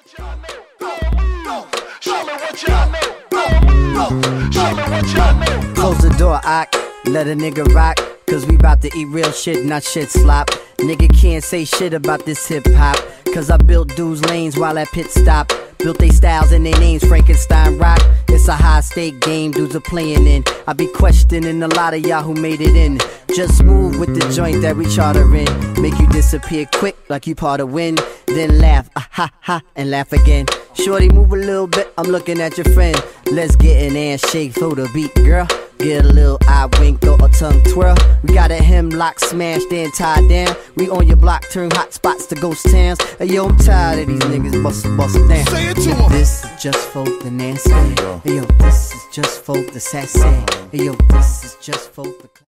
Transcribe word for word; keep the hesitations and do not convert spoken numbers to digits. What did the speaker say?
Close the door, Ock, let a nigga rock, cause we bout to eat real shit, not shit slop. Nigga can't say shit about this hip hop, cause I built dudes lanes while at pit stop. Built they styles and they names, Frankenstein rock. It's a high stake game dudes are playing in. I be questioning a lot of y'all who made it in. Just move with the joint that we charter in. Make you disappear quick like you part of wind. Then laugh, ah ha ha, and laugh again. Shorty move a little bit, I'm looking at your friend. Let's get an ass shake for the beat, girl. Get a little eye wink or a tongue twirl. We got a hemlock smashed and tied down. We on your block, turn hot spots to ghost towns. Hey, yo, I'm tired of these niggas bust bust down. Say it to Yo, him. this is just for the nasty. Hey, yo, this is just for the sassy. Hey, yo, this is just for the